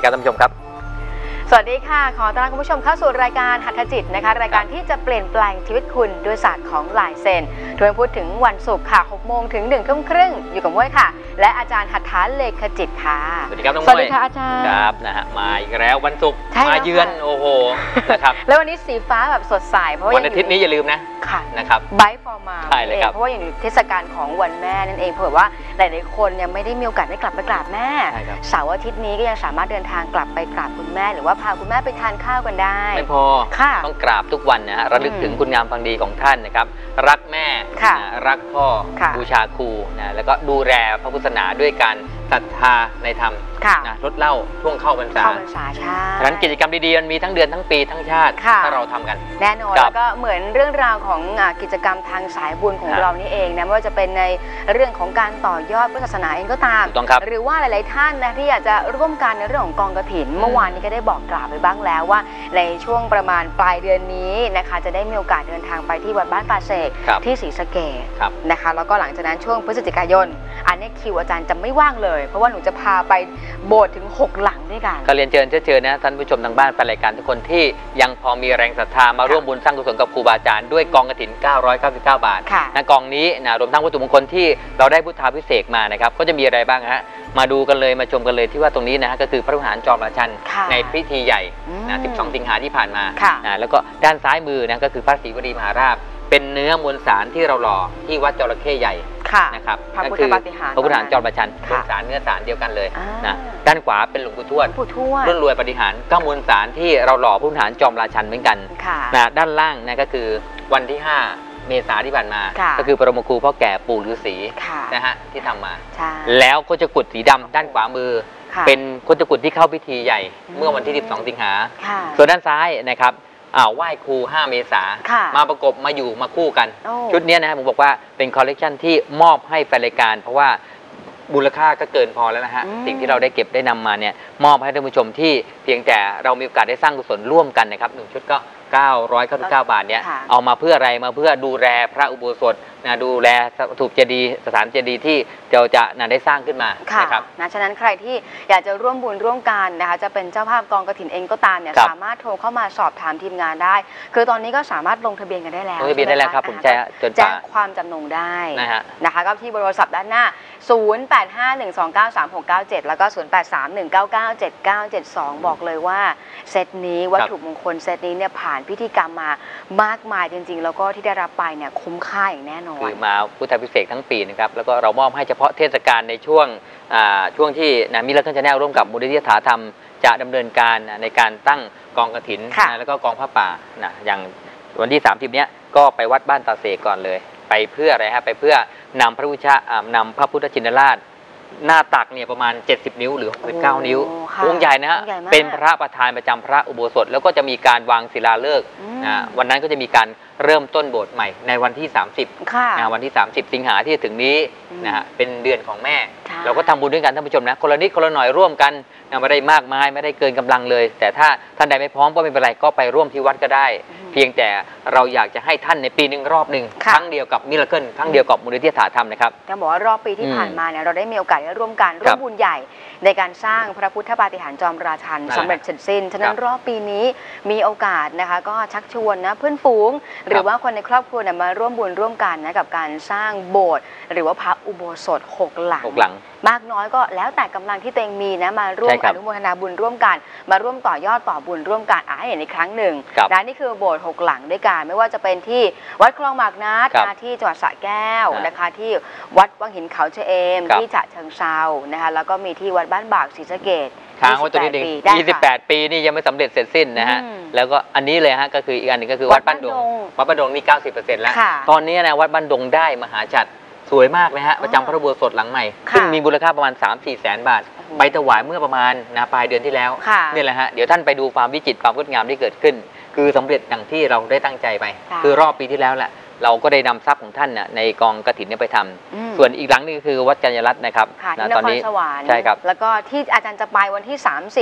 ครับท่านผู้ชมครับสวัสดีค่ะขอต้อนรับคุณผู้ชมเข้าสู่รายการหัตถจิตนะคะรายการที่จะเปลี่ยนแปลงชีวิตคุณด้วยศาสตร์ของลายเซ็นทุกวันพุธถึงวันศุกร์ค่ะ 6 โมงถึง 1 ทุ่มครึ่งอยู่กับม้วยค่ะและอาจารย์หัตถาเลขจิตค่ะสวัสดีครับน้องม้วยสวัสดีค่ะอาจารย์ครับนะฮะมาอีกแล้ววันศุกร์มาเยือนโอ้โหนะครับแล้ววันนี้สีฟ้าแบบสดใสเพราะว่าวันอาทิตย์นี้อย่าลืมนะค่ะนะครับไบฟอร์มาใช่เลยครับเพราะว่าอย่างเทศกาลของวันแม่นั่นเองเผื่อว่าหลายๆคนยังไม่ได้มีโอกาสได้กลับไปกราบแม่เสาร์อาทิตย์นี้ก็ยังสามารถเดินทางกลับไปกราบคุณแม่หรือว่าพาคุณแม่ไปทานข้าวกันได้ไม่พอต้องกราบทุกวันนะฮะระลึกถึงคุณงามความดีของท่านนะครับรักแม่รักพ่อบูชาครูนะแล้วก็ดูแลพระพุทธศาสนาด้วยการศรัทธาในธรรมนะลดเหล้าช่วงเข้าพรรษาใช่ฉะนั้นกิจกรรมดีๆมันมีทั้งเดือนทั้งปีทั้งชาติถ้าเราทำกันแน่นอนแล้วก็เหมือนเรื่องราวของกิจกรรมทางสายบุญของเรานี่เองนะไม่ว่าจะเป็นในเรื่องของการต่อยอดพุทธศาสนาเองก็ตามหรือว่าหลายๆท่านนะที่อยากจะร่วมกันในเรื่องของกองกฐินเมื่อวานนี้ก็ได้บอกกล่าวไปบ้างแล้วว่าในช่วงประมาณปลายเดือนนี้นะคะจะได้มีโอกาสเดินทางไปที่วัดบ้านป่าเสกที่ศรีสะเกษนะคะแล้วก็หลังจากนั้นช่วงพฤศจิกายนอันนี้คิวอาจารย์จะไม่ว่างเลยเพราะว่าหนูจะพาไปโบสถ์ถึง6หลังด้วยกันก็เรียนเชิญนะท่านผู้ชมทางบ้านแฟนรายการทุกคนที่ยังพอมีแรงศรัทธามาร่วมบุญสร้างกุศลกับครูบาอาจารย์ด้วยกองกฐิน999 บาทนะกองนี้นะรวมทั้งวัตถุมงคลที่เราได้พุทธาภิเษกมานะครับก็จะมีอะไรบ้างฮะมาดูกันเลยมาชมกันเลยที่ว่าตรงนี้นะฮะก็คือพระวิหารจอมราชันในพิธีใหญ่นะ12 สิงหาที่ผ่านมานะแล้วก็ด้านซ้ายมือนะก็คือพระศรีวรีมหาราชเป็นเนื้อมวลสารที่เราหล่อที่วัดจระเข้ใหญ่นะครับนั่นคือพระพุทธหารจอมราชันมวลสารเนื้อสารเดียวกันเลยนะด้านขวาเป็นหลวงปู่ทวดรุ่นรวยปฏิหารก็มวลสารที่เราหล่อพระพุทธหารจอมราชันเหมือนกันนะด้านล่างนะก็คือวันที่5 เมษายนที่ผ่านมาก็คือปรมครูพ่อแก่ปู่ฤาษีนะฮะที่ทำมาแล้วโคจกุฏสีดำด้านขวามือเป็นโคจกุฏที่เข้าพิธีใหญ่เมื่อวันที่12 สิงหาส่วนด้านซ้ายนะครับไหว้ครู5 เมษามาประกบมาอยู่มาคู่กันชุดนี้นะครับผมบอกว่าเป็นคอลเลกชันที่มอบให้แฟนรายการเพราะว่ามูลค่าก็เกินพอแล้วนะฮะสิ่งที่เราได้เก็บได้นำมาเนี่ยมอบให้ท่านผู้ชมที่เพียงแต่เรามีโอกาสได้สร้างกุศลร่วมกันนะครับ1 ชุดก็999 บาทเนี่ยเอามาเพื่ออะไรมาเพื่อดูแลพระอุโบสถนะดูแลถูกเจดีย์สถานเจดีย์ที่เราจะได้สร้างขึ้นมานะครับฉะนั้นใครที่อยากจะร่วมบุญร่วมกันนะคะจะเป็นเจ้าภาพกองกฐินเองก็ตามเนี่ยสามารถโทรเข้ามาสอบถามทีมงานได้คือตอนนี้ก็สามารถลงทะเบียนกันได้แล้วลงทะเบียนได้แล้วครับผมแจ้งความจำนงได้นะคะก็ที่โทรศัพท์ด้านหน้า0851293697แล้วก็0831997972บอกเลยว่าเซตนี้วัตถุมงคลเซตนี้เนี่ยผ่านพิธีกรรมมามากมายจริงๆแล้วก็ที่ได้รับไปเนี่ยคุ้มค่าอย่างแน่นอนคือมาพุทธภิเษกทั้งปีนะครับแล้วก็เรามอบให้เฉพาะเทศกาลในช่วงที่มิลเลอร์ชาแนลร่วมกับมูลนิธิถาธรรมจะดำเนินการในการตั้งกองกฐินแล้วก็กองผ้าป่านะอย่างวันที่30เนี้ยก็ไปวัดบ้านตาเสกก่อนเลยไปเพื่ออะไรฮะไปเพื่อนำพระพุทธชินราชหน้าตักเนี่ยประมาณ70 นิ้วหรือ69 นิ้วองค์ใหญ่นะฮะเป็นพระประธานประจำพระอุโบสถแล้วก็จะมีการวางศิลาฤกษ์วันนั้นก็จะมีการเริ่มต้นโบสถ์ใหม่ในวันที่30วันที่30 สิงหาที่จะถึงนี้นะฮะเป็นเดือนของแม่เราก็ทำบุญด้วยกันท่านผู้ชมนะคนละนิดคนละหน่อยร่วมกันไม่ได้มากมายไม่ได้เกินกำลังเลยแต่ถ้าท่านใดไม่พร้อมก็ไม่เป็นไรก็ไปร่วมที่วัดก็ได้เพียงแต่เราอยากจะให้ท่านในปีหนึ่งรอบหนึ่งครั้งเดียวกับมิราเคิลครั้งเดียวกับมูลนิธิถาธรรมนะครับจะบอกว่ารอบปีที่ผ่านมาเนี่ยเราได้มีโอกาสร่วมกันร่วมบุญใหญ่ในการสร้างพระพุทธปาฏิหาริย์จอมราชันสำเร็จเสร็จสิ้นฉะนั้นรอบปีนี้มีโอกาสนะคะก็ชักชวนนะเพื่อนฝูงหรือว่าคนในครอบครัวมาร่วมบุญร่วมกันนะกับการสร้างโบสถ์หรือว่าพระอุโบสถ6 หลังมากน้อยก็แล้วแต่กำลังที่ตัวเองมีนะมาร่วมอนุโมทนาบุญร่วมกันมาร่วมต่อยอดต่อบุญร่วมกันให้เห็นอีกครั้งหนึ่งนะนี่คือโบสถ์6 หลังด้วยกันไม่ว่าจะเป็นที่วัดคลองหมากนัดที่จังหวัดสระแก้วนะคะที่วัดวังหินเขาเชเอมที่ฉะเชิงเทรานะคะแล้วก็มีที่วัดบ้านบากศรีสะเกษทางว่าตัวนี้28 ปีนี่ยังไม่สำเร็จเสร็จสิ้นนะฮะแล้วก็อันนี้เลยฮะก็คืออีกอันหนึ่งก็คือวัดบ้านดงวัดบ้านดงนี่ 90% แล้วตอนนี้นะวัดบ้านดงได้มหาจัดสวยมากเลยฮะประจำพระอุโบสถหลังใหม่ซึ่งมีมูลค่าประมาณ 3-4 แสนบาทไปถวายเมื่อประมาณปลายเดือนที่แล้วนี่แหละฮะเดี๋ยวท่านไปดูความวิจิตรความงดงามที่เกิดขึ้นคือสำเร็จอย่างที่เราได้ตั้งใจไปคือรอบปีที่แล้วแหละเราก็ได้นำทรัพย์ของท่านในกองกฐินไปทำส่วนอีกหลังนึงคือวัดกัญญารัตน์นะครับตอนนี้ใช่ครับแล้วก็ที่อาจารย์จะไปวันที่30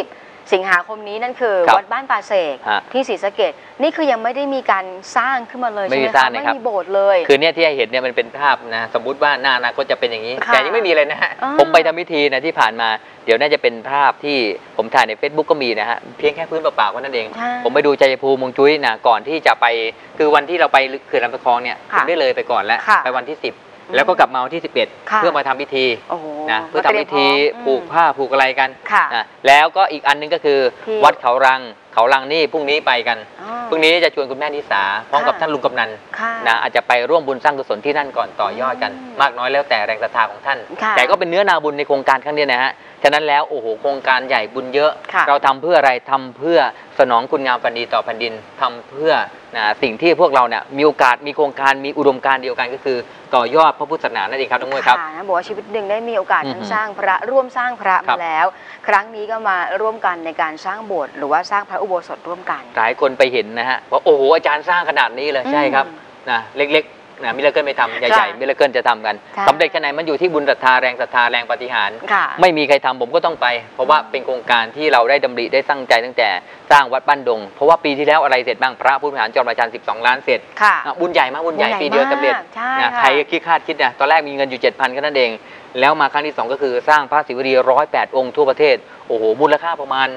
สิงหาคมนี้นั่นคือวัดบ้านตาเสกที่ศรีสะเกษนี่คือยังไม่ได้มีการสร้างขึ้นมาเลยใช่ไหมคะไม่มีโบสถ์เลยคือเนี่ยที่ให้เห็นเนี่ยมันเป็นภาพนะสมมุติว่าหน้าอนาคตจะเป็นอย่างนี้แต่ยังไม่มีเลยนะฮะผมไปทำพิธีนะที่ผ่านมาเดี๋ยวน่าจะเป็นภาพที่ผมถ่ายใน Facebook ก็มีนะฮะเพียงแค่พื้นเปล่าๆก็นั่นเองผมไปดูชัยภูมิมงจุ้ยนะก่อนที่จะไปคือวันที่เราไปเขื่อนลำตะคองเนี่ยผมได้เลยไปก่อนแล้วไปวันที่10แล้วก็กลับมาวันที่11เพื่อมาทำพิธีนะเพื่อทำพิธีผูกผ้าผูกอะไรกันนะแล้วก็อีกอันนึงก็คือวัดเขารังนี่พรุ่งนี้ไปกันพรุ่งนี้จะชวนคุณแม่นิสาพร้อมกับท่านลุงกำนันนะอาจจะไปร่วมบุญสร้างกุศลที่นั่นก่อนต่อยอดกันมากน้อยแล้วแต่แรงศรัทธาของท่านแต่ก็เป็นเนื้อนาบุญในโครงการครั้งนี้นะฮะฉะนั้นแล้วโอ้โหโครงการใหญ่บุญเยอะเราทำเพื่ออะไรทำเพื่อสนองคุณงามความดีต่อแผ่นดินทำเพื่อสิ่งที่พวกเราเนี่ยมีโอกาสมีโครงการมีอุดมการณ์เดียวกันก็คือต่อยอดพระพุทธศาสนานั่นเองครับน้องมวยครับบอกว่าชีวิตหนึ่งได้มีโอกาสทั้งสร้างพระร่วมสร้างพระมาแล้ว ครั้งนี้ก็มาร่วมกันในการสร้างโบสถ์หรือว่าสร้างพระอุโบสถร่วมกันหลายคนไปเห็นนะฮะว่าโอ้โหอาจารย์สร้างขนาดนี้เลยใช่ครับนะเล็กนะมิราเคิลไม่ทำใหญ่ๆมิราเคิลจะทำกันสำเร็จแค่ไหนมันอยู่ที่บุญศรัทธาแรงปาฏิหาริย์ไม่มีใครทำผมก็ต้องไปเพราะว่าเป็นโครงการที่เราได้ดำริได้ตั้งใจตั้งแต่สร้างวัดบ้านดงเพราะว่าปีที่แล้วอะไรเสร็จบ้างพระผู้บริหารจอมราชัน12 ล้านเสร็จบุญใหญ่มากบุญใหญ่ปีเดียวสำเร็จใครคิดคาดคิดนะตอนแรกมีเงินอยู่ 7,000 แค่นั้นเองแล้วมาครั้งที่2ก็คือสร้างพระศิวลี108 องค์ทั่วประเทศโอ้โหมูลค่าประมาณ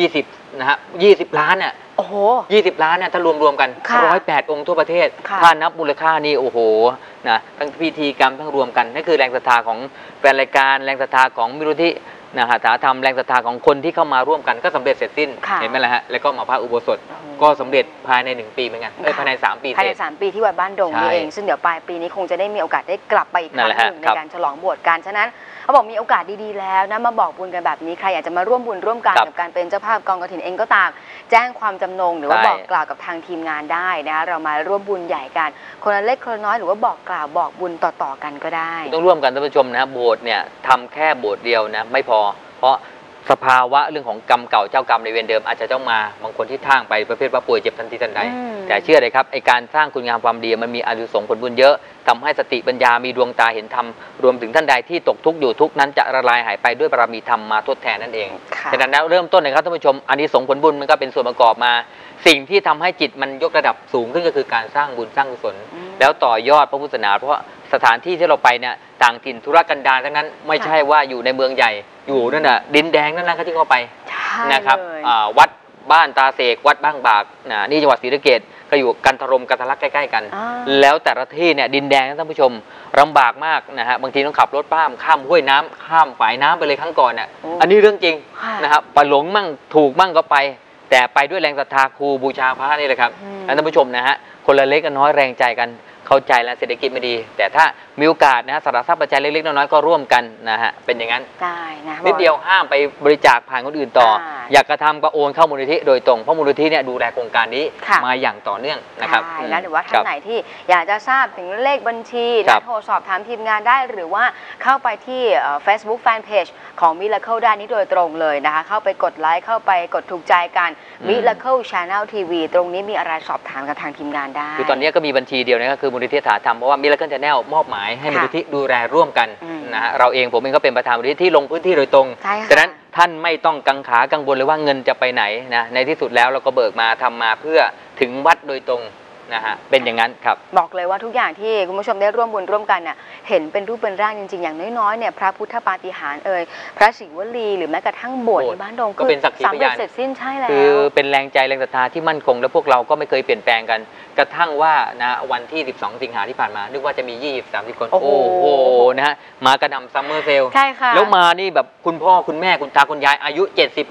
20นะฮะ20 ล้านเนี่ยโอ้โห 20 ล้านเนี่ยถ้ารวมกัน108 องค์ทั่วประเทศถ้านับมูลค่านี่โอ้โหนะทั้งพิธีกรรมทั้งรวมกันนั่นคือแรงศรัทธาของแฟนรายการแรงศรัทธาของมิรุธินะฮะสาธรรมแรงศรัทธาของคนที่เข้ามาร่วมกันก็สำเร็จเสร็จสิ้นเห็นไหมล่ะฮะแล้วก็มาพระอุโบสถก็สำเร็จภายใน1 ปีเหมือนกันภายใน3 ปีภายใน3 ปีที่วัดบ้านดงนี่เองซึ่งเดี๋ยวปลายปีนี้คงจะได้มีโอกาสได้กลับไปอีกครั้งหนึ่งในการฉลองโบสถ์กันฉะนั้นเขาบอกมีโอกาสดีๆแล้วนะมาบอกบุญกันแบบนี้ใครอยากจะมาร่วมบุญร่วมกันกับการเป็นเจ้าภาพกองกฐินเองก็ตามแจ้งความจำนงหรือว่าบอกกล่าวกับทางทีมงานได้นะเรามาร่วมบุญใหญ่กันคนละเล็กคนละน้อยหรือว่าบอกกล่าวบอกบุญต่อๆกันก็ได้ต้องร่วมกันท่านผู้ชมนะโบสถ์เนี่ยทำแค่โบสถ์เดียวนะไม่พอเพราะสภาวะเรื่องของกรรมเก่าเจ้ากรรมในเวรเดิมอาจจะต้องมาบางคนที่ท่างไปประเภทว่าป่วยเจ็บทันทีทันใดแต่เชื่อเลยครับไอการสร้างคุณงามความดีมันมีอานิสงส์ผลบุญเยอะทำให้สติปัญญามีดวงตาเห็นธรรมรวมถึงท่านใดที่ตกทุกข์อยู่ทุกข์นั้นจะละลายหายไปด้วยบารมีธรรมมาทดแทนนั่นเองฉะนั้นแล้วเริ่มต้นนะครับท่านผู้ชมอานิสงส์ผลบุญมันก็เป็นส่วนประกอบมาสิ่งที่ทำให้จิตมันยกระดับสูงขึ้นก็คือการสร้างบุญสร้างกุศลแล้วต่อยอดพระพุทธศาสนาเพราะสถานที่ที่เราไปเนี่ยต่างถิ่นธุรกันดารทั้งนั้นไม่ใช่ว่าอยู่ในเมืองใหญ่อยู่นั่นน่ะดินแดงนั่นนะครับที่เขาไปนะครับวัดบ้านตาเสกวัดบ้างบากนี่จังหวัดศรีสะเกษก็อยู่กันทรมกันทะลักใกล้ๆกันแล้วแต่ละที่เนี่ยดินแดงท่านผู้ชมลำบากมากนะฮะบางทีต้องขับรถข้ามห้วยน้ำข้ามฝายน้ำไปเลยครั้งก่อนเนี่ยอันนี้เรื่องจริงนะครับไปหลงมั่งถูกมั่งก็ไปแต่ไปด้วยแรงศรัทธาครูบูชาพระนี่แหละครับท่านผู้ชมนะฮะคนละเล็กกันน้อยแรงใจกันเข้าใจแล้วเศรษฐกิจไม่ดีแต่ถ้ามีโอกาสนะฮะสาระทรัพย์ปัจจัยเล็กๆน้อยๆก็ร่วมกันนะฮะเป็นอย่างนั้นได้นะนิดเดียวห้ามไปบริจาคผ่านคนอื่นต่ออยากกระทำก็โอนเข้ามูลนิธิโดยตรงเพราะมูลนิธิเนี่ยดูแลโครงการนี้มาอย่างต่อเนื่องนะครับหรือว่าท่านไหนที่อยากจะทราบถึงเลขบัญชีนะโทรสอบถามทีมงานได้หรือว่าเข้าไปที่ Facebook Fanpage ของ Miracle ได้นี้โดยตรงเลยนะคะเข้าไปกดไลค์เข้าไปกดถูกใจกัน Miracle Channel TV ตรงนี้มีอะไรสอบถามกับทางทีมงานได้คือตอนนี้ก็มีบัญชีเดียวนะก็คือมูลนิธิสาธรรมเพราะว่า Miracle Channel มอบหมายให้มูลนิธิดูแลร่วมกันนะฮะเราเองผมเองก็เป็นประธานมูลนิธิที่ลงพื้นที่โดยตรงฉะนั้นท่านไม่ต้องกังขากังวลเลยว่าเงินจะไปไหนนะในที่สุดแล้วเราก็เบิกมาทำมาเพื่อถึงวัดโดยตรงนะฮะเป็นอย่างนั้นครับบอกเลยว่าทุกอย่างที่คุณผู้ชมได้ร่วมบุญร่วมกันเนี่ยเห็นเป็นรูปเป็นร่างจริงๆอย่างน้อยๆเนี่ยพระพุทธปาฏิหาริย์พระศิวลีหรือแม้กระทั่งโบสถ์ในบ้านดงก็เป็นสักขีพยานเสร็จสิ้นใช่แล้วคือเป็นแรงใจแรงศรัทธาที่มั่นคงและพวกเราก็ไม่เคยเปลี่ยนแปลงกันกระทั่งว่านะวันที่12 สิงหาที่ผ่านมานึกว่าจะมี20-30 คนโอ้โหนะฮะมากระหน่ำซัมเมอร์เซลใช่ค่ะแล้วมานี่แบบคุณพ่อคุณแม่คุณตาคุณยายอายุ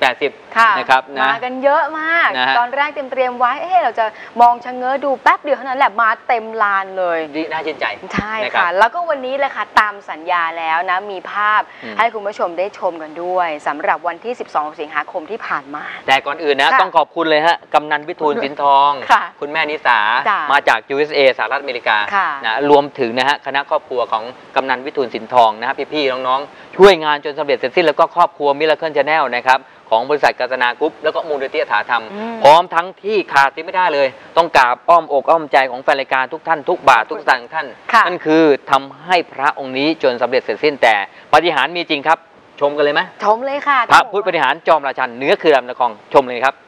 70-80นะครับมากันเยอะมากตอนแรกเตรียมไว้เราจะมองชะเง้อดูแป๊บเดียวเท่านั้นแหละมาเต็มลานเลยดีน่าชื่นใจใช่ค่ะแล้วก็วันนี้เลยค่ะตามสัญญาแล้วนะมีภาพให้คุณผู้ชมได้ชมกันด้วยสำหรับวันที่12 สิงหาคมที่ผ่านมาแต่ก่อนอื่นนะต้องขอบคุณเลยฮะกำนันวิทูลสินทองคุณแม่นิสามาจาก USA สหรัฐอเมริกานะรวมถึงนะฮะคณะครอบครัวของกำนันวิทูลสินทองนะฮะพี่ๆน้องๆช่วยงานจนสำเร็จเสร็จสิ้นแล้วก็ครอบครัว Miracle Channel นะครับของบริษัทกาญจนากรุ๊ปแล้วก็มูลนิธิสาธรรมพร้อมทั้งที่ขาดไม่ได้เลยต้องกราบอ้อมอกอ้อมใจของแฟนรายการทุกท่านทุกบาททุกสตางค์ท่านนั่นคือทำให้พระองค์นี้จนสำเร็จเสร็จสิ้นแต่ปาฏิหาริย์มีจริงครับชมกันเลยไหมชมเลยค่ะพระพุทธปฏิหารจอมราชันเหนือคือลำตะคองชมเลยครับ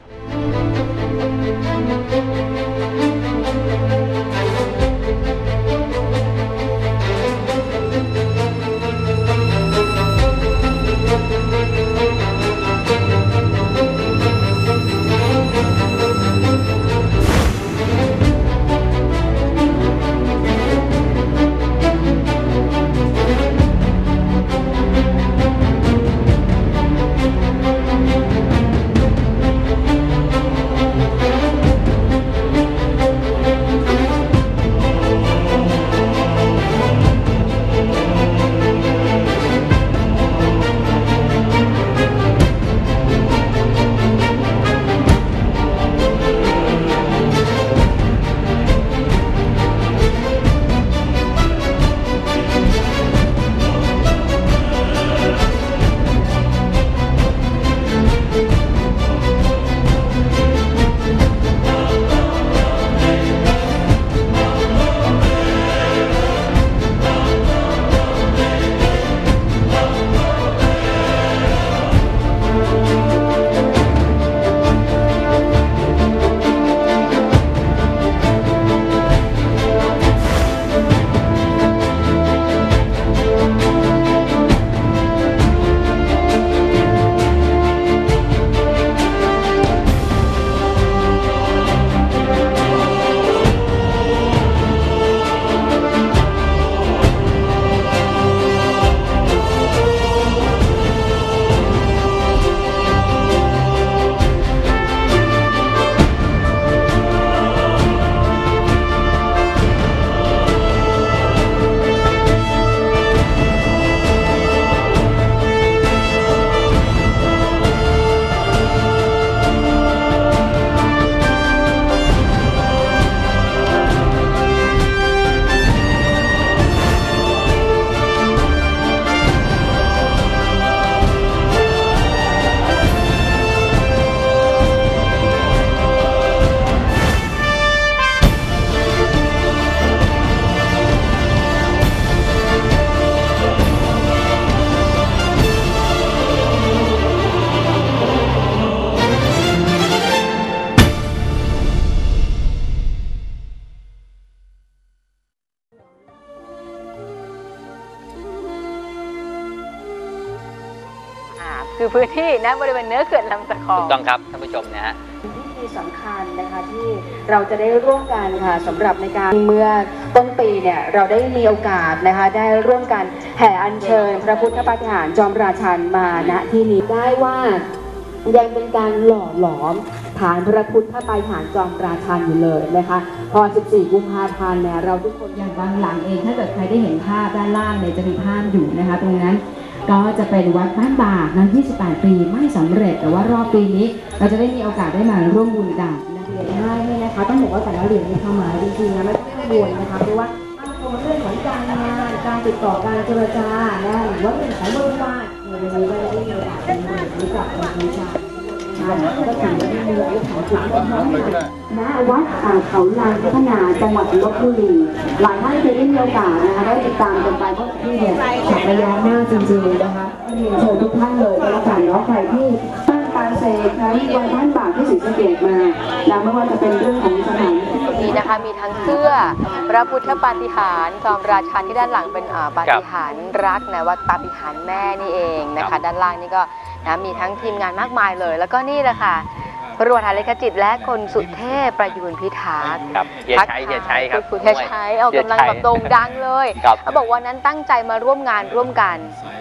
คือพื้นที่นะบริเวณเนื้อเขื่อนลำตะคองถูกต้องครับท่านผู้ชมนะฮะพิธีสำคัญนะคะที่เราจะได้ร่วมกันค่ะสำหรับในการเมื่อต้นปีเนี่ยเราได้มีโอกาสนะคะได้ร่วมกันแห่อัญเชิญพระพุทธปาฏิหาริย์จอมราชันมาณที่นี้ได้ว่ายังเป็นการหล่อหลอมฐานพระพุทธปาฏิหาริย์จอมราชันอยู่เลยนะคะพอ 14 กุมภาพันธ์เนี่ยเราทุกคนอย่างบางหลังเองถ้าเกิดใครได้เห็นภาพด้านล่างเนี่ยจะมีภาพอยู่นะคะตรงนั้นก็จะเป็นวัดบ้านบากนะ28 ปีไม่สำเร็จแต่ว่ารอบปีนี้เราจะได้มีโอกาสได้มาร่วมบุญกันนักเรียนได้นะคะต้องบอกว่าแต่ละเหรียญมีความหมายจริงๆนะไม่ได้บวชนะคะเพราะว่าตั้งตัวเรื่องของการงานการติดต่อการเจรจานะหรือว่าเรื่องของบริวารในวันนี้ก็ได้มีโอกาสเป็นบุญรู้จักกับวิชาก็ถือว่าเป็นเรื่องของจุดเริ่มต้นณวัดเขาลานพัฒนาจังหวัดลบบุรีหลายท่านเคยได้มีโอกาสนะคะได้ติดตามกันไปเพราะที่เนี่ยฉับระยะมากจริงๆนะคะเรียนเชิญทุกท่านเลยก็แล้วกันเนาะใครที่ตั้งการเสกทั้งวันท่านบาทที่ศรีสะเกษมาแล้วไม่ว่าจะเป็นเรื่องของสถานที่นะคะมีทั้งเสื้อพระพุทธปาฏิหาริย์จอมราชันที่ด้านหลังเป็นปาฏิหาริย์รักนะวัดปาฏิหาริย์แม่นี่เองนะคะด้านล่างนี่ก็นะมีทั้งทีมงานมากมายเลยแล้วก็นี่แหละค่ะพระบรมเลขาจิตและคนสุเทพประยูรพิทักษ์เฮียชัยครับคุณเฮียชัยเอากำลังแบบโด่งดังเลยเขาบอกว่านั้นตั้งใจมาร่วมงานร่วมกัน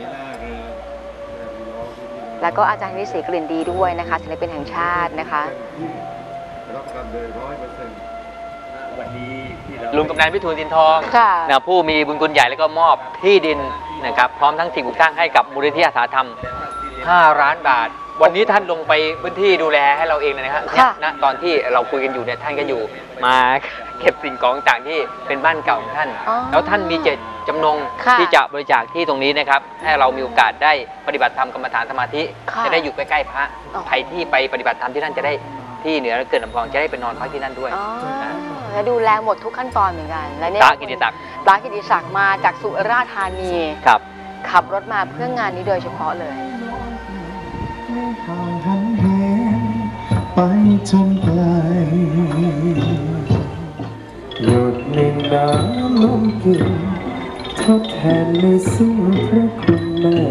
แล้วก็อาจารย์วิศรีกลิ่นดีด้วยนะคะศิลปินแห่งชาตินะคะลุงกำนันพิทูลสินทองนะผู้มีบุญคุณใหญ่แล้วก็มอบที่ดินนะครับพร้อมทั้งสิ่งปลูกสร้างให้กับมูลนิธิอาสาธรรม5 ล้านบาทวันนี้ท่านลงไปพื้นที่ดูแลให้เราเองเลยนะครับณตอนที่เราคุยกันอยู่เนี่ยท่านก็อยู่มาเก็บสิ่งของต่างที่เป็นบ้านเก่าของท่านแล้วท่านมีเจตจำนงที่จะบริจาคที่ตรงนี้นะครับให้เรามีโอกาสได้ปฏิบัติธรรมกรรมฐานสมาธิจะได้อยู่ใกล้ๆพระใครที่ไปปฏิบัติธรรมที่นั่นจะได้ที่เหนือเกิดลำพองจะได้ไปนอนพักที่นั่นด้วยและดูแลหมดทุกขั้นตอนเหมือนกันและเนี่ยพระกิติศักดิ์มาจากสุราษฎร์ธานีครับคขับรถมาเพื่องานนี้โดยเฉพาะเลยไปจนไกลหยดหนึ่งน้ำลมกินทดแทนในสิ่งพระคุณแม่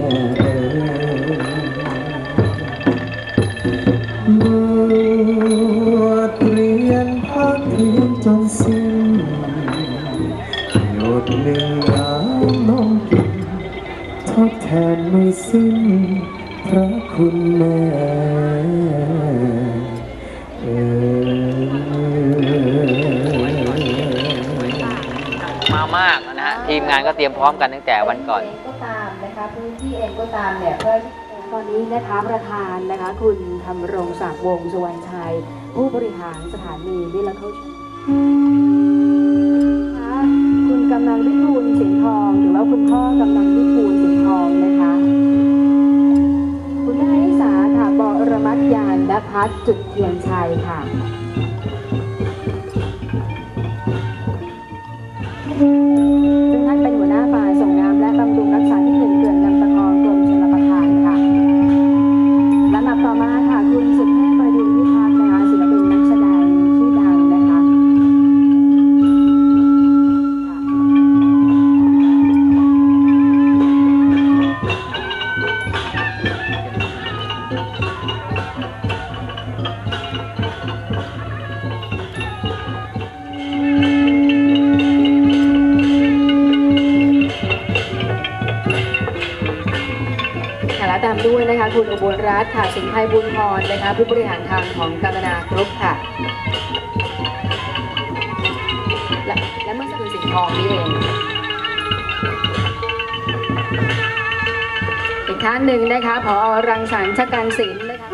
บวชเรียนพักเพียงจนสิ้นหยดหนึ่งน้ำลมกินทดแทนไม่สิ้นพระคุณแม่มามากนะฮะทีมงานก็เตรียมพร้อมกันตั้งแต่วันก่อนก็ตามนะคะพื้นที่เองก็ตามเนี่ยเพื่อตอนนี้นะคะประธานนะคะคุณธำรงศักดิ์วงศ์สุวรรณชัยผู้บริหารสถานีวิลเข้าคุณกำนันวิทูลสิงห์ทองหรือว่าคุณพ่อกำนันวิทูลสิงห์ทองนะคะคุณแม่นิสาค่ะบรมัตยานณพัฒน์จุดเทียนชัยค่ะซึ่งท่านเป็นหัวหน้าฝ่ายส่งน้ำและบำรุงรักษาที่1เขื่อนลำตะคองกรมชลประทานค่ะลำดับต่อมาค่ะคุณสุดเทพประยุนพิพัฒน์นะคะศิลปินนักแสดงชื่อดังนะคะและตามด้วยนะคะคุณอุบลรัตน์ค่ะสิงห์ไพบุญพรนะคะผู้บริหารทางของกาญจนากรุ๊ปค่ะและเมื่อสักครู่สิงห์ทองนี่เองอีกท่านหนึ่งนะคะผอ.รังสรรค์ชกันศิลป์นะคะ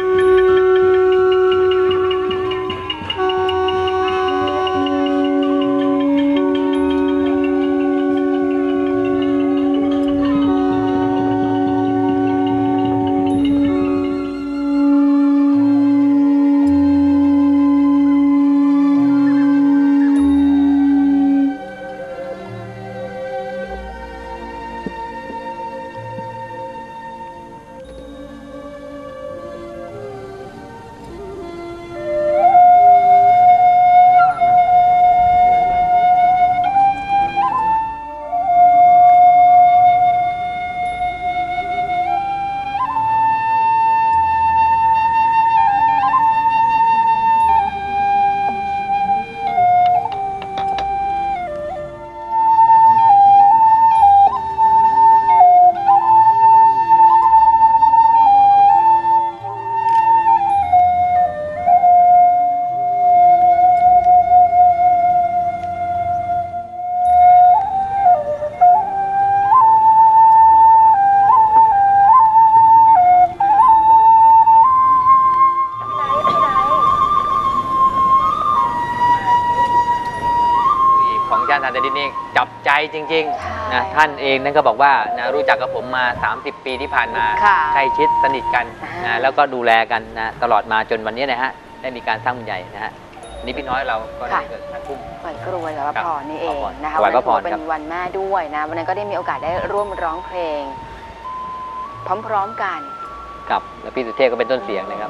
นี่จับใจจริงๆนะท่านเองนั่นก็บอกว่านะรู้จักกับผมมา30 ปีที่ผ่านมาใกล้ชิดสนิทกันนะแล้วก็ดูแลกันนะตลอดมาจนวันนี้นะฮะได้มีการสร้างบุญใหญ่นะฮะนี่พี่น้อยเราก็ได้เกิดท่านพุ่มไหวกรวยกับพรนี่เองนะคะวันนี้เป็นวันแม่ด้วยนะวันนั้นก็ได้มีโอกาสได้ร่วมร้องเพลงพร้อมๆกันกับแล้วพี่สุเทพก็เป็นต้นเสียงนะครับ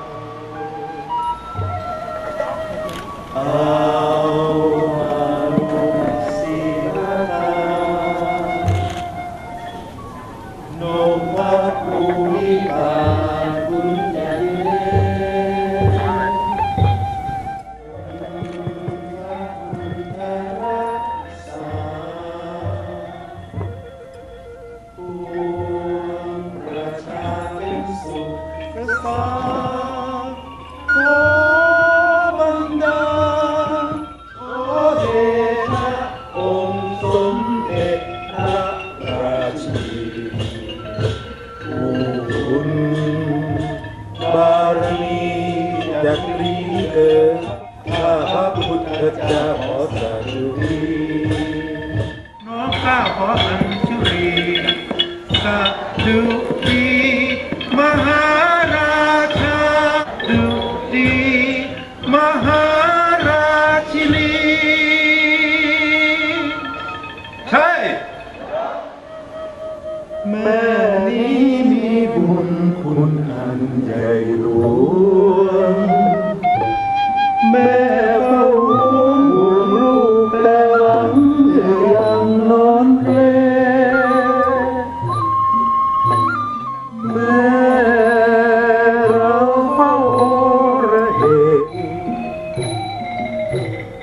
แม่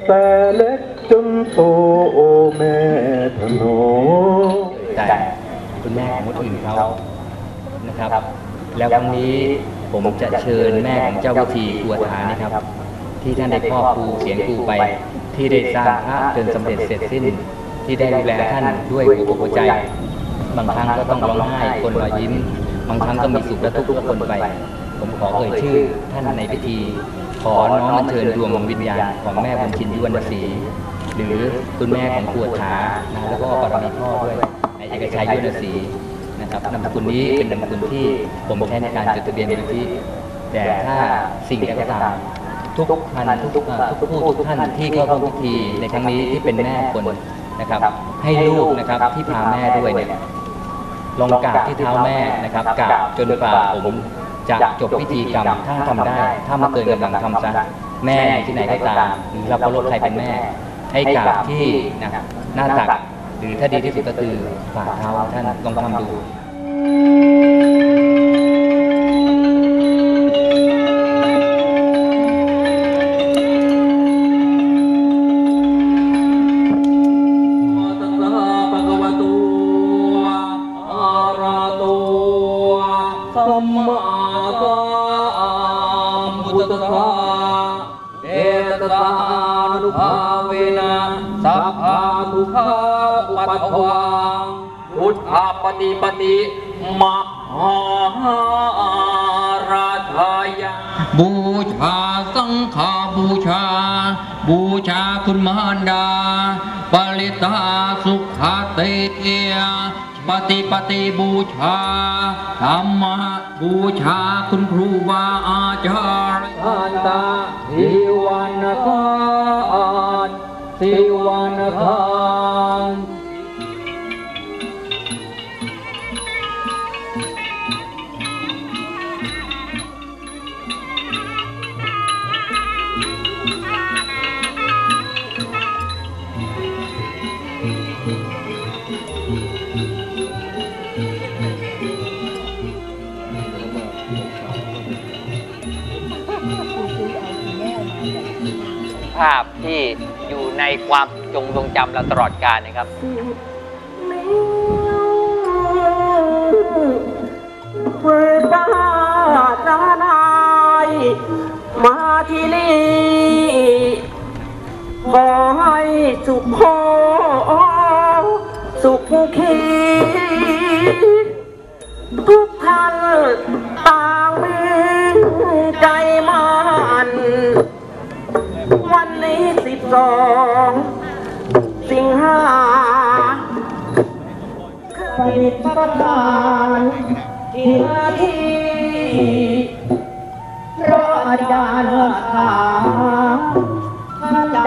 แต่เล็กจนโตโอแม่ถนอมแต่คุณแม่ของคนอื่นเขานะครับ แล้วครั้งนี้ผมจะเชิญแม่ของเจ้าวิธีกวดหานี่ครับที่ท่านได้ครอบครูเสียงครูไปที่ได้สร้างพระจนสำเร็จเสร็จสิ้นที่ได้ดูแลท่านด้วยหัวอกหัวใจบางครั้งก็ต้องร้องไห้คนรอยยิ้มบางครั้งก็มีสุขและทุกข์ทุกคนไปผมขอเอ่ยชื่อท่านในพิธีขอน้อมอัญเชิญดวงวิญญาณของแม่บุญชินยุวรรณศรีหรือคุณแม่ของกวดหานะแล้วก็บารมีพ่อด้วยในเอกชัยยุวรรณศรีนะครับนามสกุลนี้เป็นนามสกุลที่ผมใช้ในการจดทะเบียนมูลนิธิแต่ถ้าสิ่งใดก็ตามทุกท่านทุกท่านที่เข้าร่วมพิธีในครั้งนี้ที่เป็นแม่คนนะครับให้ลูกนะครับที่พาแม่ด้วยเนี่ยลองกราบที่เท้าแม่นะครับกราบจนกว่าผมจะจบพิธีกรรมถ้าทำได้ถ้ามาเกินกำลังทำซะแม่ที่ไหนก็ตามหรือเราเคารพใครเป็นแม่ให้กราบที่หน้าตักหรือถ้าดีที่สุดก็คือฝ่าเท้าท่านลองทำดูพุทธาปฏิปติมหาราชายาบูชาสังฆบูชาบูชาคุณมารดาปริตาสุขเตเตียปฏิบูชาธรรมบูชาคุณครูบาอาจารย์อันตาสิวันทานสิวันทานภาพที่อยู่ในความทรงจำเราตลอดกาลนะครับเปิดบ้านนายมาที่นี่ขอให้สุขโขสุขขีทุกท่านต่างมีใจมันวันนี้12 สิงหาปฏิปทานที่นาทีเพราะอาจารย์ถามท่านใจ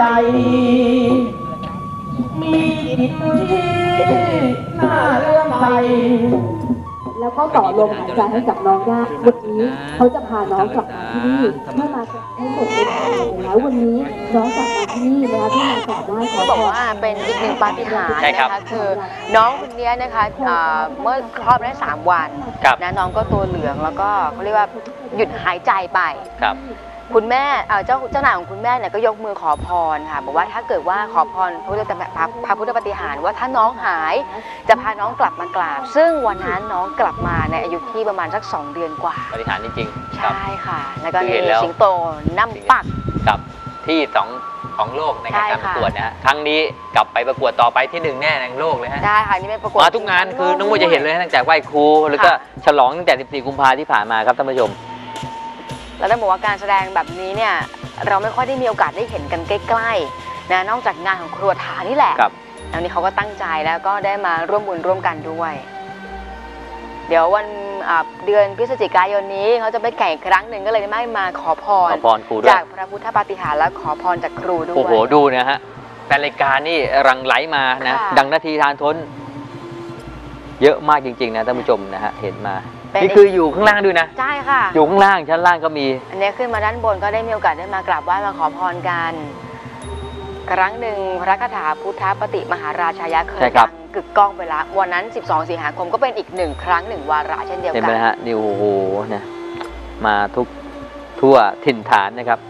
มีจิตที่น่าเลื่อมใสแล้วก็ต่อลมหายใจให้กับน้องย่าวันนี้เขาจะพาน้องกลับมาที่นี่เมื่อมาทั้งหมดเป็นแล้ววันนี้น้องกลับมาที่นี่นะคะที่มากราบไหว้ขอพรบอกว่าเป็นอีกหนึ่งปาฏิหาริย์นะคะคือน้องคนนี้นะคะเมื่อคลอดได้3 วันนะน้องก็ตัวเหลืองแล้วก็เขาเรียกว่าหยุดหายใจไปคุณแม่เจ้านายของคุณแม่เนี่ยก็ยกมือขอพรค่ะบอกว่าถ้าเกิดว่าขอพรพระพุทธปฏิหารว่าถ้าน้องหายจะพาน้องกลับมากราบซึ่งวันนั้นน้องกลับมาในอายุที่ประมาณสัก2 เดือนกว่าปฏิหารจริงๆใช่ค่ะแล้วก็มีสิงโตน้ำปักกับที่ของโลกในการประกวดนะฮะครั้งนี้กลับไปประกวดต่อไปที่1แน่ในโลกเลยฮะได้ค่ะนี่เป็นประกวดมาทุกงานคือน้องมวยจะเห็นเลยตั้งแต่ไหว้ครูแล้วก็ฉลองตั้งแต่14 กุมภาพันธ์ที่ผ่านมาครับท่านผู้ชมแล้วต้องบอกว่าการแสดงแบบนี้เนี่ยเราไม่ค่อยได้มีโอกาสได้เห็นกันใกล้ๆนะนอกจากงานของครัวถานี่แหละแล้วนี้เขาก็ตั้งใจแล้วก็ได้มาร่วมบุญร่วมกันด้วยเดี๋ยววันเดือนพฤศจิกายนนี้เขาจะไปแข่งอีกครั้งหนึ่งก็เลยไม่มาขอพรจากพระพุทธปาฏิหาริย์และขอพรจากครูด้วยโอ้โหดูนะฮะแต่รายการนี่รังไหลมานะดังนาทีทานทนเยอะมากจริงๆนะท่านผู้ชมนะฮะเห็นมานี่คืออยู่ข้างล่างด้วยนะใช่ค่ะอยู่ข้างล่างชั้นล่างก็มีอันนี้ขึ้นมาด้านบนก็ได้มีโอกาสได้มากราบไหว้มาขอพรกันครั้งหนึ่งพระคาถาพุทธปฏิมหาราชายะเคยดังกึกก้องไปแล้ววันนั้น12 สิงหาคมก็เป็นอีก1 ครั้ง1 วาระเช่นเดียวกันเห็นไหมฮะนี่โอ้โหนะมาทั่วถิ่นฐานนะครับ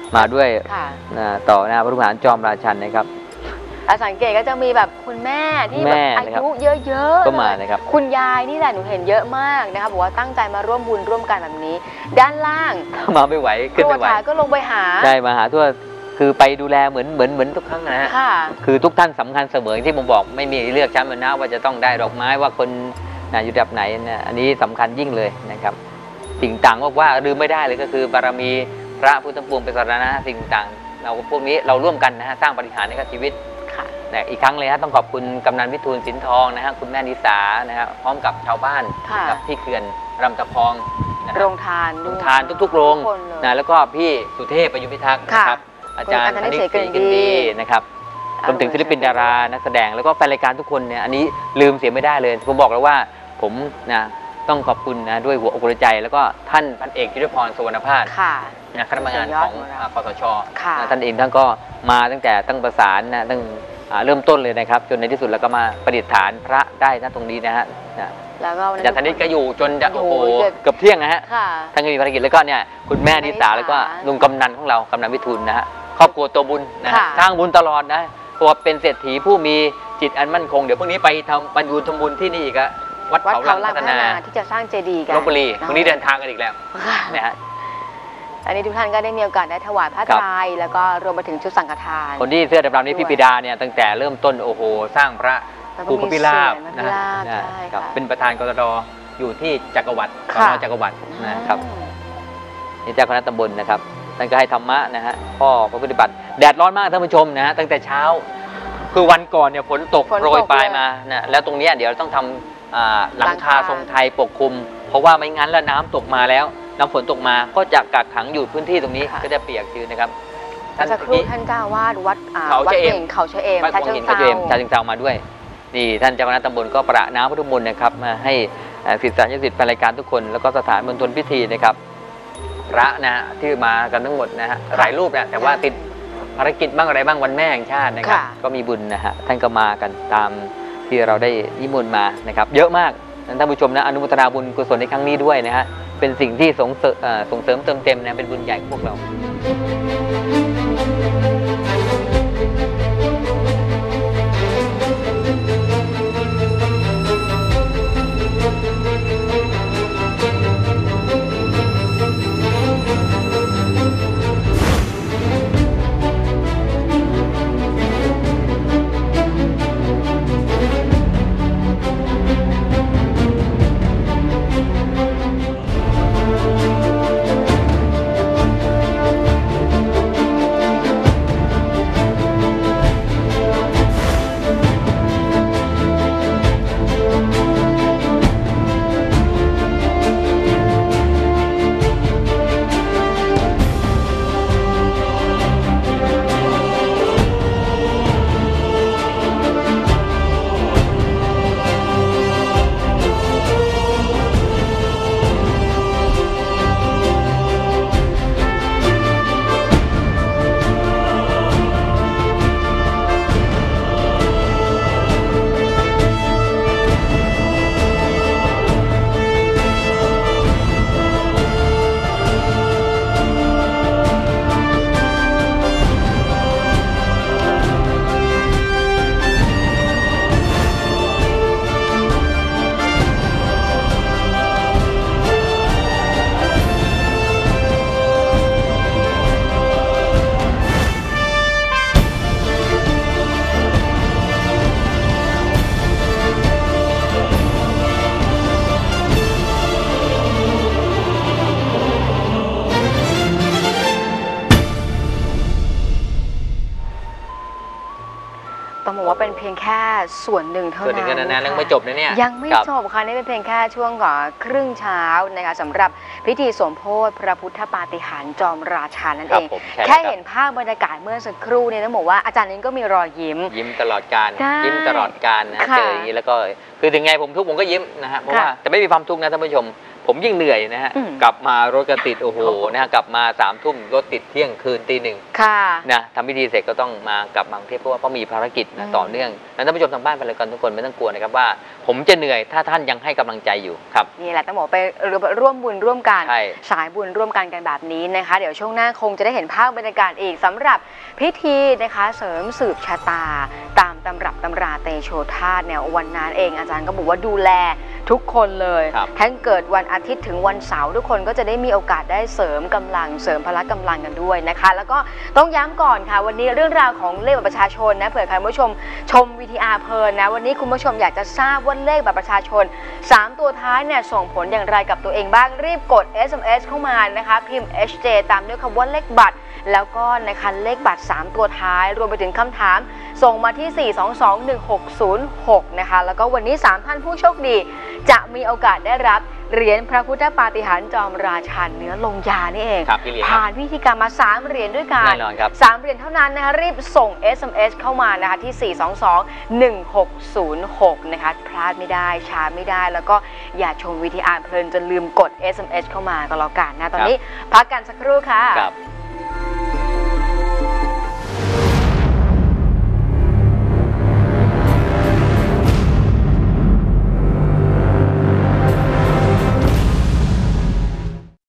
มาด้วยต่อหน้าพระทหารจอมราชันนะครับสังเกตก็จะมีแบบคุณแม่ที่แบบอายุเยอะๆก็มานะครับคุณยายนี่แหละหนูเห็นเยอะมากนะคะบอกว่าตั้งใจมาร่วมบุญร่วมกันแบบนี้ด้านล่างมาไม่ไหวขึ้นไม่ไหวก็ลงไปหาใช่มาหาทั่วคือไปดูแลเหมือนทุกครั้งนะฮะคือทุกท่านสำคัญเสมอที่ผมบอกไม่มีเลือกชั้นวรรณะว่าจะต้องได้ดอกไม้ว่าคนอยู่ระดับไหนนะอันนี้สำคัญยิ่งเลยนะครับสิ่งต่างว่าลืมไม่ได้เลยก็คือบารมีพระพุทธปวงเป็นสารณะสิ่งต่างเราพวกนี้เราร่วมกันนะฮะสร้างปฏิหารย์ในชีวิตอีกครั้งเลยฮะต้องขอบคุณกำนันวิทูลสินทองนะฮะคุณแม่นิสานะฮะพร้อมกับชาวบ้านกับที่เขื่อนรำตะพองโรงทานทุกๆโรงนะแล้วก็พี่สุเทพประยุทธ์พิทักษ์นะครับอาจารย์ธนิกศรีกินดีนะครับรวมถึงศิลปินดารานักแสดงแล้วก็แฟนรายการทุกคนเนี่ยอันนี้ลืมเสียไม่ได้เลยผมบอกแล้วว่าผมนะต้องขอบคุณนะด้วยหัวอกหัวใจแล้วก็ท่านพันเอกจิรพรสุวรรณภาสนะคณะกรรมการของคสช.ท่านเองท่านก็มาตั้งแต่ตั้งประสานนะตั้งเริ่มต้นเลยนะครับจนในที่สุดแล้วก็มาประดิษฐานพระได้ณตรงนี้นะฮะแล้วก็อาจารย์ธนิกก็อยู่จนโอ้โหเกือบเที่ยงนะฮะท่านก็มีภารกิจแล้วก็เนี่ยคุณแม่นิสาแล้วก็ลุงกำนันของเรากำนันวิทูลนะฮะครอบครัวตัวบุญนะสร้างบุญตลอดนะเพราะว่าเป็นเศรษฐีผู้มีจิตอันมั่นคงเดี๋ยวพรุ่งนี้ไปทำบรรยุทำบุญที่นี่อีกอะวัดเขาลังพัฒนาที่จะสร้างเจดีย์กันลพบุรีพรุ่งนี้เดินทางกันอีกแล้วนะฮะอันนี้ทุกท่านก็ได้มีโอกาสได้ถวายผ้าไตรแล้วก็รวมไปถึงชุดสังฆทานคนที่เสื้อดำๆนี้พี่ปิดาเนี่ยตั้งแต่เริ่มต้นโอ้โหสร้างพระปู่พระพิราบนะครับเป็นประธานกสดอยู่ที่จักรวรรดิจักรวรรดินะครับนี่เจ้าคณะตำบลนะครับท่านก็ให้ธรรมะนะฮะพ่อพระปฏิบัติแดดร้อนมากท่านผู้ชมนะฮะตั้งแต่เช้าคือวันก่อนเนี่ยฝนตกโปรยปลายมานะแล้วตรงนี้เดี๋ยวต้องทำหลังคาทรงไทยปกคลุมเพราะว่าไม่งั้นแล้วน้ำตกมาแล้วน้ำฝนตกมาก็จะกักขังอยู่พื้นที่ตรงนี้ก็จะเปียกชื้นนะครับท่านสักครู่ท่านเจ้าวาดวัดเขาเชเอมชาเชิงเซามาด้วยนี่ท่านเจ้าคณะตำบลก็ประน้ำพุทธมนต์นะครับมาให้ศิษยานุศิษย์แฟนรายการทุกคนแล้วก็สถานมณฑลพิธีนะครับพระนะที่มากันทั้งหมดนะฮะหลายรูปนะแต่ว่าติดภารกิจบ้างอะไรบ้างวันแม่แห่งชาตินะครับก็มีบุญนะฮะท่านก็มากันตามที่เราได้นิมนต์มานะครับเยอะมากท่านผู้ชมนะอนุโมทนาบุญกุศลในครั้งนี้ด้วยนะฮะเป็นสิ่งที่ส่งเสริมเติมเต็มนะเป็นบุญใหญ่ของพวกเราต้องบอกว่าเป็นเพียงแค่ส่วนหนึ่งเท่านั้นยังไม่จบนะเนี่ยยังไม่จบค่ะนี่เป็นเพียงแค่ช่วงก่อนครึ่งเช้านะคะสำหรับพิธีสมโภชพระพุทธปาฏิหาริย์จอมราชานั่นเองแค่เห็นภาพบรรยากาศเมื่อสักครู่เนี่ยต้องบอกว่าอาจารย์นี้ก็มีรอยยิ้มตลอดการยิ้มตลอดการนะเจออย่างนี้แล้วก็คือถึงไงผมทุกข์ผมก็ยิ้มนะฮะเพราะว่าแต่ไม่มีความทุกข์นะท่านผู้ชมผผมยิ่งเหนื่อยนะฮะกลับมารถก็ติดโอ้โหนะกลับมา3 ทุ่มรถติดเที่ยงคืนตี 1ค่ะนะทำพิธีเสร็จก็ต้องมากลับมากรุงเทพเพราะว่ามีภารกิจนะต่อเนื่องนั้นท่านผู้ชมทางบ้านไปเลยกันทุกคนไม่ต้องกลัวนะครับว่าผมจะเหนื่อยถ้าท่านยังให้กำลังใจอยู่ครับนี่แหละต้องบอกไปร่วมบุญร่วมกันสายบุญร่วมกันแบบนี้นะคะเดี๋ยวช่วงหน้าคงจะได้เห็นภาพบรรยากาศอีกสำหรับพิธีนะคะเสริมสืบชะตาตามตำรับตำราเตโชธาตุเนี่ยวันนั้นเองอาจารย์ก็บอกว่าดูแลทุกคนเลยทั้งเกิดวันอาทิตย์ถึงวันเสาร์ทุกคนก็จะได้มีโอกาสได้เสริมกำลังเสริมพละกำลังกันด้วยนะคะแล้วก็ต้องย้ำก่อนค่ะวันนี้เรื่องราวของเลขบัตรประชาชนนะเผื่อใครผู้ชมชม VTR เพลินนะวันนี้คุณผู้ชมอยากจะทราบว่าเลขบัตรประชาชน3 ตัวท้ายเนี่ยส่งผลอย่างไรกับตัวเองบ้างรีบกด SMS เข้ามานะคะพิมพ์ HJ ตามด้วยคำว่าเลขบัตรแล้วก็นะคะเลขบัตร3 ตัวท้ายรวมไปถึงคำถามส่งมาที่ 4221606 นะคะแล้วก็วันนี้3 ท่านผู้โชคดีจะมีโอกาสได้รับเหรียญพระพุทธปาฏิหาริย์จอมราชันเนื้อลงยานี่เองผ่านพิธีกรรมมา3 เหรียญด้วยกัน3 เหรียญเท่านั้นนะคะรีบส่ง SMS เข้ามานะคะที่ 4221606 นะคะพลาดไม่ได้ช้าไม่ได้แล้วก็อย่าชม VTR เพลินจนลืมกด SMS เข้ามาก็แล้วกันนะตอนนี้พักกันสักครู่ค่ะ